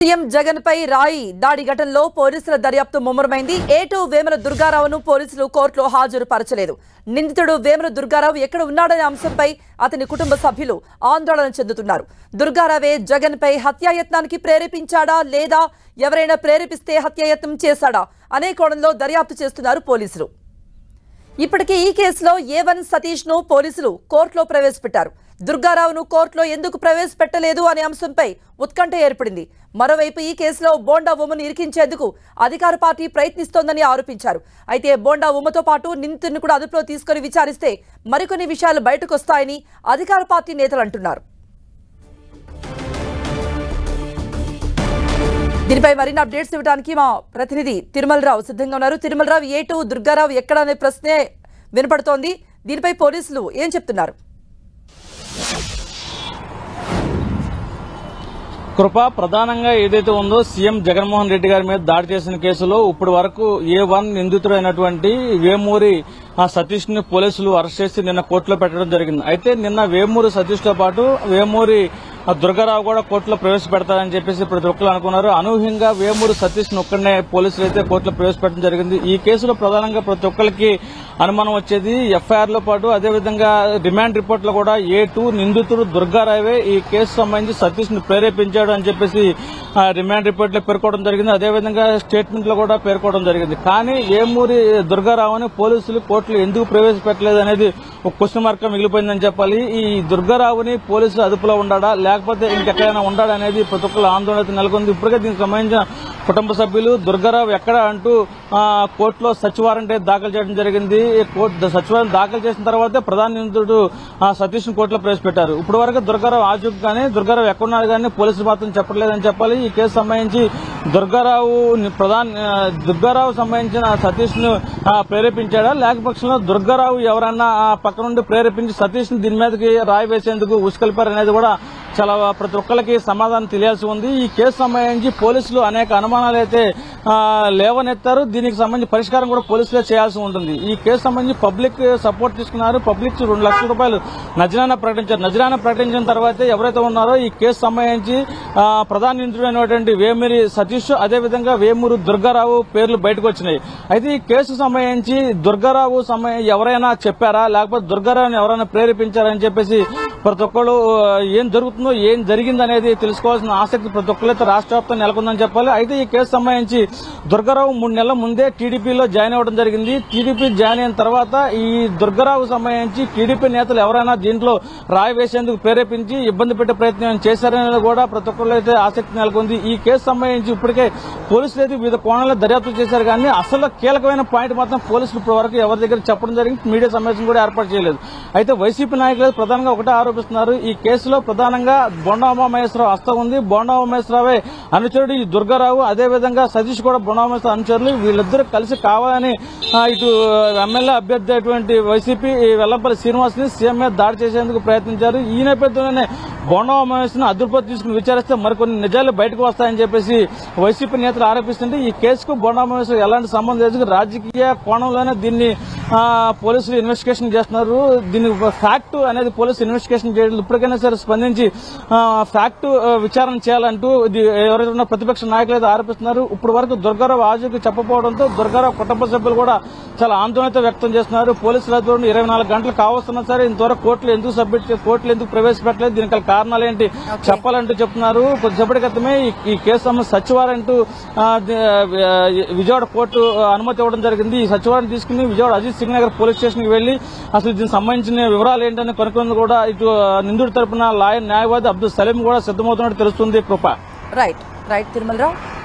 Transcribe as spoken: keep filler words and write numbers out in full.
CM Jagan పై రాయి దాడి ఘటనలో పోలీసుల దర్యాప్తు ముమ్మరమైంది. ఏటూ వేముల దుర్గారావును పోలీసులు కోర్టులో హాజరుపరచలేదు. నిందితుడు వేముల దుర్గారావు ఎక్కడ ఉన్నాడనే అంశంపై అతని కుటుంబ సభ్యులు ఆందోళన చెందుతున్నారు. దుర్గారావే జగన్ పై హత్యాయత్నానికి ప్రేరేపించాడా లేదా ఎవరైనా ప్రేరేపిస్తే హత్యాయత్నం చేశాడా అనే కోణంలో దర్యాప్తు చేస్తున్నారు పోలీసులు. ఇప్పటికే ఈ కేసులో ఏ వన్ సతీష్ ను పోలీసులు కోర్టులో ప్రవేశపెట్టారు. దుర్గారావును కోర్టులో ఎందుకు ప్రవేశపెట్టలేదు అనే అంశంపై ఉత్కంఠ ఏర్పడింది. మరోవైపు ఈ కేసులో బోండా ఉమను ఇరికించేందుకు అధికార పార్టీ ప్రయత్నిస్తోందని ఆరోపించారు. అయితే బోండా ఉమతో పాటు నిందితుడిని కూడా అదుపులో తీసుకుని విచారిస్తే మరికొన్ని విషయాలు బయటకు వస్తాయని అధికార పార్టీ నేతలు అంటున్నారు. దీనిపై మరిన్ని అప్డేట్స్ ఇవ్వడానికి మా ప్రతినిధి తిరుమలరావు సిద్ధంగా ఉన్నారు. తిరుమలరావు, ఏటూ దుర్గారావు ఎక్కడ అనే ప్రశ్నే వినపడుతోంది. దీనిపై పోలీసులు ఏం చెప్తున్నారు? కృప ప్రధానంగా ఏదైతే ఉందో సీఎం జగన్మోహన్ రెడ్డి గారి మీద దాడి చేసిన కేసులో ఇప్పటి వరకు ఏ వన్ నిందితుడైనటువంటి వేమూరి సతీష్ ని పోలీసులు అరెస్ట్ చేసి నిన్న కోర్టులో పెట్టడం జరిగింది. అయితే నిన్న వేమూరి సతీష్ తో పాటు వేమూరి దుర్గారావు కూడా కోర్టులో ప్రవేశపెడతారని చెప్పేసి ప్రతి ఒక్కరు అనుకున్నారు. అనూహ్యంగా వేమూరి సతీష్ ను ఒక్కడనే పోలీసులు అయితే కోర్టులో ప్రవేశపెట్టడం జరిగింది. ఈ కేసులో ప్రధానంగా ప్రతి ఒక్కరికి అనుమానం వచ్చేది ఎఫ్ఐఆర్ లో పాటు అదేవిధంగా రిమాండ్ రిపోర్ట్ లో కూడా ఏ టూ నిందితుడు దుర్గారావే ఈ కేసు సంబంధించి సతీష్ ను ప్రేరేపించాడు అని చెప్పేసి రిమాండ్ రిపోర్ట్ లో పేర్కోవడం జరిగింది. అదేవిధంగా స్టేట్మెంట్ లో కూడా పేర్కోవడం జరిగింది. కానీ వేమూరి దుర్గారావుని పోలీసులు కోర్టులో ఎందుకు ప్రవేశపెట్టలేదు అనేది ఒక క్వశ్చన్ మార్క్ మిగిలిపోయిందని చెప్పాలి. ఈ దుర్గారావుని పోలీసులు అదుపులో ఉండాడా లేకపోతే ఇంకెక్కడైనా ఉండాడా అనేది ప్రతి ఒక్కరు ఆందోళన నెలకొంది. ఇప్పటికే దీనికి సంబంధించిన కుటుంబ సభ్యులు దుర్గారావు ఎక్కడ అంటూ కోర్టులో సర్చ్ వారెంట్ దాఖలు చేయడం జరిగింది. సచివాలయం దాఖలు చేసిన తర్వాతే ప్రధాన నిందితుడు సతీష్ ను కోర్టులో ప్రవేశపెట్టారు. ఇప్పటి వరకు దుర్గారావు ఆచూకు కానీ దుర్గారావు ఎక్కడున్నారు కానీ పోలీసులు మాత్రం చెప్పట్లేదని చెప్పాలి. ఈ కేసు సంబంధించి దుర్గారావు ప్రధాన దుర్గారావు సంబంధించిన సతీష్ ను ప్రేరేపించాడా లేకపోతే దుర్గారావు ఎవరన్నా పక్క నుండి ప్రేరేపించి సతీష్ ని దీని మీదకి రాయి వేసేందుకు ఉసుకొల్పారనేది కూడా చాలా ప్రతి ఒక్కరికి సమాధానం తెలియాల్సి ఉంది. ఈ కేసు సంబంధించి పోలీసులు అనేక అనుమానాలు అయితే లేవనెత్తారు. దీనికి సంబంధించి పరిష్కారం కూడా పోలీసులే చేయాల్సి ఉంటుంది. ఈ కేసు సంబంధించి పబ్లిక్ సపోర్ట్ తీసుకున్నారు. పబ్లిక్ రెండు లక్షల రూపాయలు నజరానా ప్రకటించారు. నజరానా ప్రకటించిన తర్వాత ఎవరైతే ఉన్నారో ఈ కేసు సంబంధించి ప్రధాన నిందితుడైనటువంటి వేమూరి సతీష్ అదేవిధంగా వేమూరి దుర్గారావు పేర్లు బయటకు వచ్చినాయి. అయితే ఈ కేసు సంబంధించి దుర్గారావు ఎవరైనా చెప్పారా లేకపోతే దుర్గారావుని ఎవరైనా ప్రేరేపించారని చెప్పేసి ప్రతి ఒక్కరు ఏం జరుగుతుందో ఏం జరిగింది అనేది తెలుసుకోవాల్సిన ఆసక్తి ప్రతి ఒక్కరైతే రాష్ట్ర వ్యాప్తంగా నెలకొందని చెప్పాలి. అయితే ఈ కేసు సంబంధించి దుర్గారావు మూడు నెలల ముందే టీడీపీలో జాయిన్ అవ్వడం జరిగింది. టీడీపీ జాయిన్ అయిన తర్వాత ఈ దుర్గారావు సంబంధించి టీడీపీ నేతలు ఎవరైనా దీంట్లో రాయి వేసేందుకు ప్రేరేపించి ఇబ్బంది పెట్టే ప్రయత్నం చేశారనేది కూడా ప్రతి ఒక్కరు అయితే ఆసక్తి నెలకొంది. ఈ కేసు సంబంధించి ఇప్పటికే పోలీసులు అయితే వివిధ కోణాల్లో దర్యాప్తు చేశారు. కానీ అసలు కీలకమైన పాయింట్ మాత్రం పోలీసులు ఇప్పటి వరకు ఎవరి దగ్గర చెప్పడం జరిగింది. మీడియా సమావేశం కూడా ఏర్పాటు చేయలేదు. అయితే వైసీపీ నాయకులు ప్రధానంగా ఒకటే ఆరోపిస్తున్నారు. ఈ కేసులో ప్రధానంగా బోండా ఉమామహేశ్వరరావు హస్తం ఉంది. బోండా ఉమామహేశ్వరరావే అనుచరుడు ఈ దుర్గారావు అదేవిధంగా సతీష్ కూడా బోండా ఉమామహేశ్వర అనుచరులు. వీళ్ళిద్దరూ కలిసి కావాలని ఇటు ఎమ్మెల్యే అభ్యర్థి అయినటువంటి వైసీపీ వెల్లంపల్లి శ్రీనివాస్ ని సీఎం మీద దాడి చేసేందుకు ప్రయత్నించారు. ఈ నేపథ్యంలోనే బోండా ఉమామహేశ్వరరావు అదుపులో తీసుకుని విచారిస్తే మరికొన్ని నిజాలు బయటకు వస్తాయని చెప్పేసి వైసీపీ నేతలు ఆరోపిస్తుంటే ఈ కేసుకు బోండా ఉమామహేశ్వరరావు ఎలాంటి సంబంధం లేదు. రాజకీయ కోణంలోనే దీన్ని పోలీసులు ఇన్వెస్టిగేషన్ చేస్తున్నారు. దీని ఫ్యాక్ట్ అనేది పోలీసులు ఇన్వెస్టిగేషన్ చేయడం ఇప్పటికైనా సరే స్పందించి ఫ్యాక్ట్ విచారణ చేయాలంటూ ఎవరైనా ప్రతిపక్ష నాయకులు అయితే ఆరోపిస్తున్నారు. ఇప్పటి వరకు దుర్గారావు ఆజుకు చెప్పకపోవడంతో దుర్గారావు కుటుంబ సభ్యులు కూడా చాలా ఆందోళన వ్యక్తం చేస్తున్నారు. పోలీసుల అధికారులు ఇరవై నాలుగు గంటలు కావస్తున్నా సరే ఇంతవరకు కోర్టులు ఎందుకు సబ్మిట్ కోర్టులు ఎందుకు ప్రవేశపెట్టలేదు దీనికి కారణాలు ఏంటి చెప్పాలంటూ చెప్తున్నారు. కొద్దిసేపటి క్రితమే ఈ కేసు సంబంధించి సచివాలయంటూ విజయవాడ కోర్టు అనుమతి ఇవ్వడం జరిగింది. ఈ సచివాలయం తీసుకుని విజయవాడ అజిత్ సింగ్ నగర్ పోలీస్ స్టేషన్ కి వెళ్లి అసలు దీనికి సంబంధించిన వివరాలు ఏంటని కనుక్కునేందుకు కూడా ఇటు నిందితుడి తరపున లాయర్ న్యాయవాది అబ్దుల్ సలీం కూడా సిద్దమవుతున్నట్టు తెలుస్తుంది. Krupa right right Tirumalarao.